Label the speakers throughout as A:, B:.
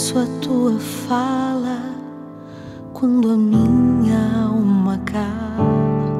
A: ouço a tua fala quando a minha alma cala.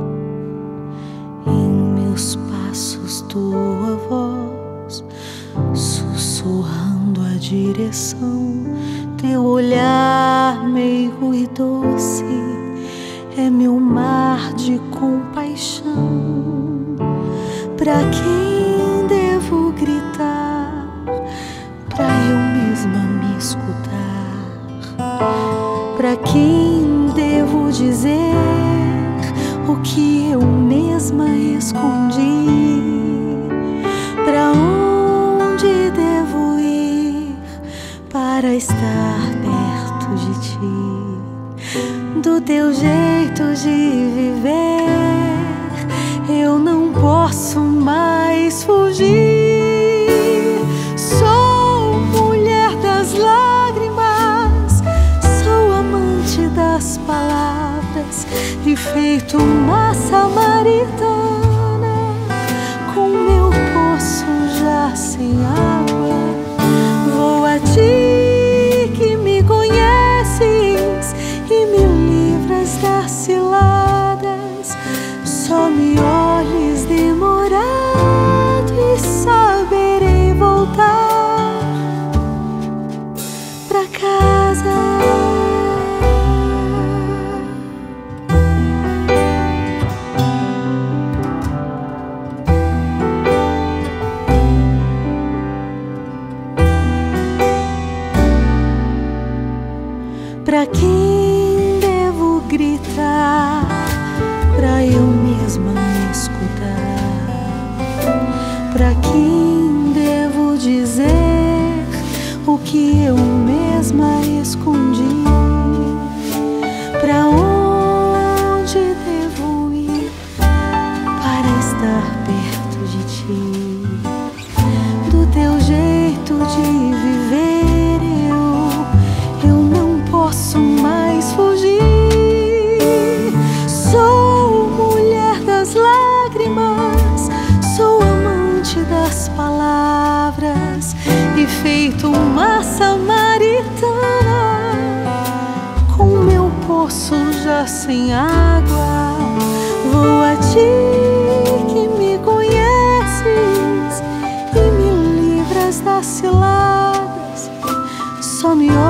A: Em meus passos tua voz sussurrando a direção. Teu olhar meigo e doce é meu mar de compaixão. Pra quem devo gritar, pra eu mesma me escutar? Pra quem devo dizer o que eu mesma escondi? Pra onde devo ir para estar perto de ti? Do teu jeito de viver eu não posso mais fugir. Sou mulher das lágrimas, sou amante das palavras e feito uma samaritana, com meu poço já sem água, vou a ti que me conheces e me livras das ciladas. Só me olhes demorado e saberei voltar pra casa. Pra quem devo gritar, pra eu mesma me escutar? Pra quem devo dizer o que eu mesma escondi? Pra onde devo ir para estar perto de ti? Do teu jeito de viver eu não posso mais fugir. Sou mulher das lágrimas, sou amante das palavras e feito uma samaritana, com meu poço já sem água, vou a ti que me conheces e me livras das ciladas. Só me